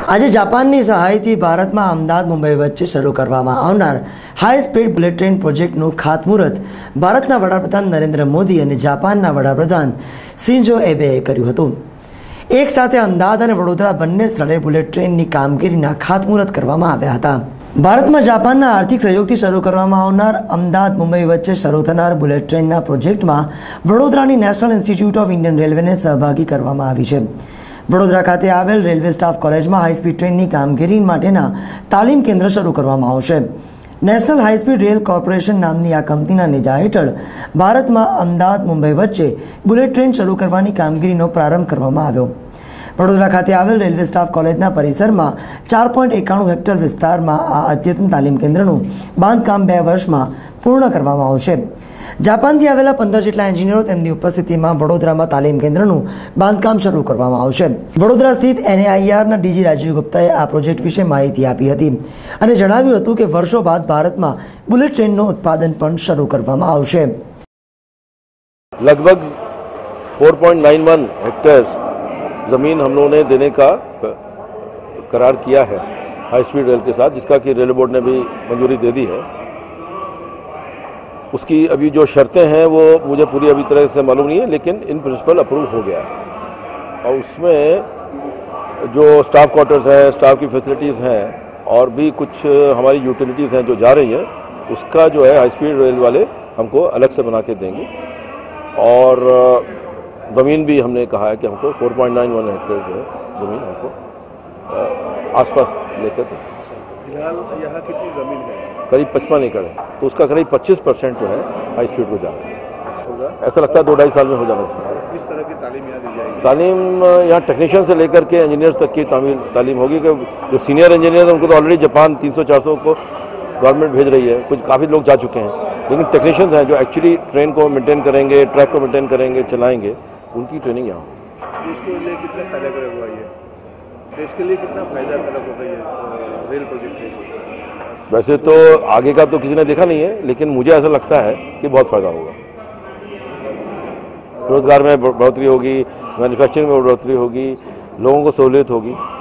આજે જાપાનની સહાયથી ભારતમાં અમદાવાદ મુંબઈ વચ્ચે શરૂ કરવામાં આવનાર હાઈ સ્પીડ બુલેટ ટ્રેન પ્રોજેક્ટનું ખાતમુહૂર્ત ભારતના વડાપ્રધાન નરેન્દ્ર મોદી અને જાપાનના વડાપ્રધાન શિન્ઝો એબેએ કર્યું હતું। એક સાથે અમદાવાદ અને વડોદરા બંને સ્થળે બુલેટ ટ્રેનની કામગીરીના ખાતમુહૂર્ત કરવામાં આવ્યા હતા। ભારતમાં જાપાનના આર્થિક સહયોગથી શરૂ કરવામાં આવનાર અમદાવાદ મુંબઈ વચ્ચે શરૂ થનાર બુલેટ ટ્રેનના પ્રોજેક્ટમાં વડોદરાની નેશનલ ઇન્સ્ટિટ્યૂટ ઓફ ઇન્ડિયન રેલવેને સહભાગી કરવામાં આવી છે। વડોદરા ખાતે આવેલ રેલવે સ્ટાફ કોલેજમાં હાઈ સ્પીડ ટ્રેનની કામગીરી માટેના તાલીમ કેન્દ્ર શરૂ કરવામાં આવશે। National high speed rail corporation નામની આ કંપનીના નેજા હેઠળ ભારતમાં અમદાવાદ મુંબઈ વચ્ચે બુલેટ ટ્રેન શરૂ કરવાની કામગીરીનો પ્રારંભ કરવામાં આવ્યો। વડોદરા ખાતે આવેલ રેલવે સ્ટાફ કોલેજના પરિસરમાં 4.91 હેક્ટર વિસ્તારમાં આ અદ્યતન તાલીમ કેન્દ્રનું બાંધકામ 2 વર્ષમાં પૂર્ણ કરવામાં આવશે। જાપાનથી આવેલા 15 જેટલા એન્જિનિયરો તેમની ઉપસ્થિતિમાં વડોદરામાં તાલીમ કેન્દ્રનું બાંધકામ શરૂ કરવામાં આવશે। વડોદરા સ્થિત NAIRના ડીજી રાજીવ ગુપ્તાએ આ પ્રોજેક્ટ વિશે માહિતી આપી હતી અને જણાવ્યું હતું કે વર્ષો બાદ ભારતમાં બુલેટ ટ્રેનનું ઉત્પાદન પણ શરૂ કરવામાં આવશે। लगभग 4.91 हेक्टेयर्स ज़मीन हम लोगों ने देने का करार किया है हाई स्पीड रेल के साथ, जिसका कि रेलवे बोर्ड ने भी मंजूरी दे दी है। उसकी अभी जो शर्तें हैं वो मुझे पूरी अभी तरह से मालूम नहीं है, लेकिन इन प्रिंसिपल अप्रूव हो गया है। और उसमें जो स्टाफ क्वार्टर्स हैं, स्टाफ की फैसिलिटीज़ हैं और भी कुछ हमारी यूटिलिटीज़ हैं जो जा रही हैं, उसका जो है हाई स्पीड रेल वाले हमको अलग से बना के देंगे। और ज़मीन भी हमने कहा है कि हमको 4.91 हेक्टेयर जो है ज़मीन हमको आसपास लेकर दें। फिलहाल यहाँ कितनी ज़मीन है? करीब 55 एकड़ है, तो उसका करीब 25% जो है हाई स्पीड को जा रहा है। ऐसा लगता है 2-2.5 साल में हो जाना चाहिए। किस तरह की तालीम यहाँ दी जाएगी? तालीम यहाँ टेक्नीशियन से लेकर के इंजीनियर्स तक की तालीम होगी। कि जो सीनियर इंजीनियर हैं उनको तो ऑलरेडी जापान 300-400 को गवर्नमेंट भेज रही है, कुछ काफ़ी लोग जा चुके हैं, लेकिन टेक्नीशियंस हैं जो एक्चुअली ट्रेन को मेंटेन करेंगे, ट्रैक को मेंटेन करेंगे, चलाएंगे, उनकी ट्रेनिंग यहाँ होगी। देश के लिए कितना फायदा करेगा हुआ ये? देश के लिए कितना फायदा करेगा होगा ये रेल प्रोजेक्ट? वैसे तो आगे का तो किसी ने देखा नहीं है, लेकिन मुझे ऐसा लगता है कि बहुत फ़ायदा होगा। रोजगार में बढ़ोतरी होगी, मैन्युफैक्चरिंग में बढ़ोतरी होगी, लोगों को सहूलियत होगी।